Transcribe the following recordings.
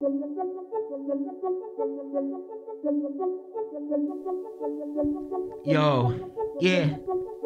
Yo, yeah.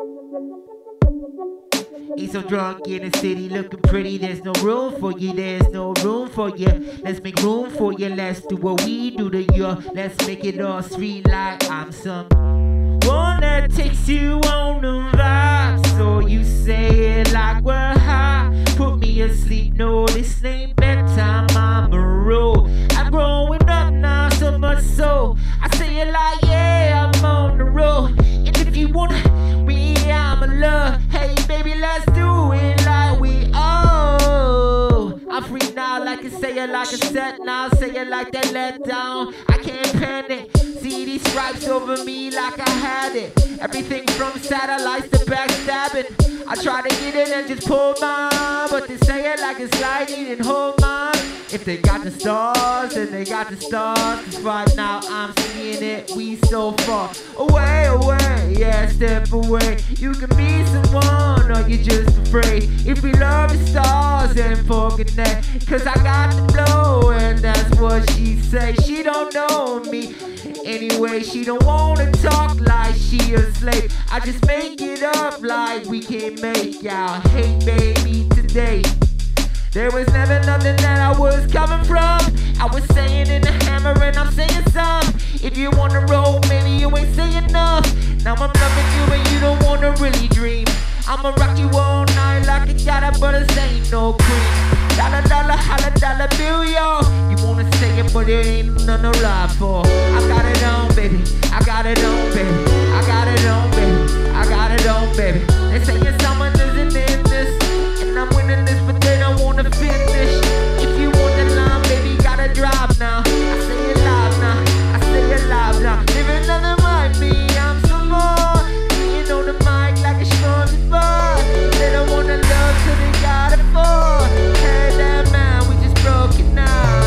Ain't so drunk in the city looking pretty. There's no room for you, there's no room for you. Let's make room for you, let's do what we do to you. Let's make it all sweet like I'm some one that takes you on the vibe. So you say it like we're high. Put me asleep, no, this ain't bedtime, I'm a rule. I'm growing up now, so much so I say it like, yeah, I'm on the road. And if you wanna, I'm in love. Hey baby, let's do it like we owe. I'm free now, like I say it like a set now. Say it like that let down. I can't panic. See these stripes over me like I had it. Everything from satellites to backstabbing. I try to get it and just pull mine, but they say it like it's lightning and hold mine. If they got the stars, then they got the stars. Cause right now I'm seeing it, we so far away, away, yeah, step away. You can be someone or you're just afraid. If we love the stars, then forget that. Cause I got the blow and that's what she say. She don't know me anyway, she don't wanna talk like she a slave. I just make it up like we can make out. Hey baby, today there was never nothing that I was coming from. I was saying in the hammer and I'm saying some. If you wanna roll, maybe you ain't saying enough. Now I'm loving you and you don't wanna really dream. I'ma rock you all night like a gotta, but it ain't no cream. Dollar, dollar, holla, dollar bill, yo. You wanna say it, but it ain't none to lie for. I got it on, baby. I got it on, baby. I got it on, baby. I got it on, baby. They saying someone isn't in this, and I'm winning this, but they don't wanna finish. If you want the line, baby, gotta drop now. I say it live now. I say it live now. Living nothing like me, I'm some more. Being on the mic like a strong before. They don't wanna love till they got it for. Hey, that man, we just broke it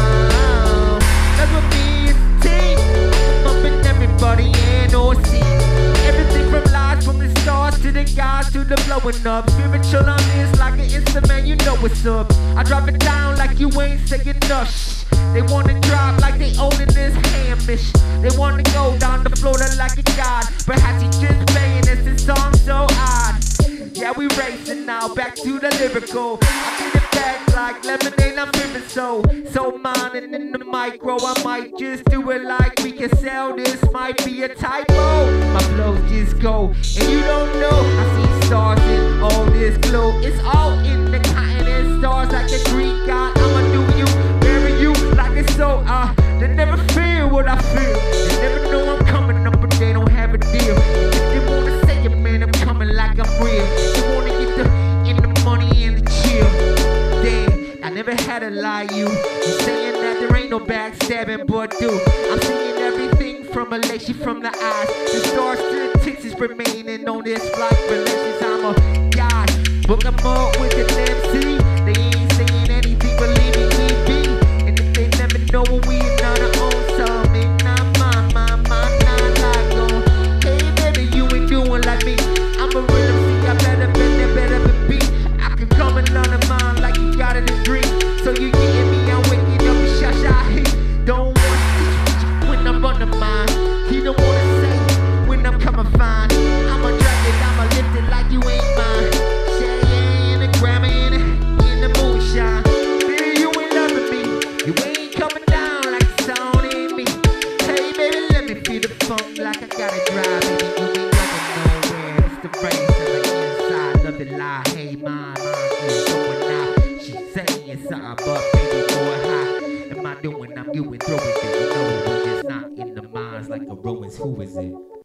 now. That's what me is a team. I'm bumping everybody in or see. Everything from lies, from the stars to the guys to the blowing up. Spiritual on this like an instrument, you know what's up. I drop it down like you ain't saying enough. Shh. They wanna drop like they owning this hamish. They wanna go down the floor like a god. Perhaps he just playing this song so odd. Yeah, we racing now, back to the lyrical. I get it back like lemonade, I'm feeling so mining in the micro. I might just do it like we can sell this. Might be a typo. My flows just go, and you don't know. I see stars in all this glow. It's all in the cotton and stars like a Greek god. I'ma do you, bury you like it's so. They never feel what I feel. They never know I'm coming up, but they don't have a deal. If they wanna say it, man, I'm coming like I'm real. They wanna get the money and the chill. Damn, I never had to lie you. You saying that there ain't no backstabbing, but dude, I'm seeing everything from elation from the eyes. The stars to the ticks is remaining on this flight. Relations, I'm a god. Book 'em up with an MC. They ain't saying anything, believe me, we be. And if they never know when we in on our own, so make not mine, not like on. Hey baby, you ain't doing like me. I'm a real MC, I better be. I can come and learn a mind like you got it in dream. So you getting me, I'm waking up and shot heat. Don't wanna see when I'm on the mind. He don't wanna say when I'm coming fine. I'ma drag it, I'ma lift it like you ain't mine. Shay in the grammar in the moonshine. Baby, you ain't loving me. You ain't coming down like it's on in me. Hey baby, let me feel the funk like I gotta drive. Baby, you ain't going nowhere. It's the race on the inside. Love it lie. Hey, mine is going out. She's saying something, but baby, boy, how am I doing? I'm doing, throwing it. You know, it's not in the minds like a Romans. Who is it?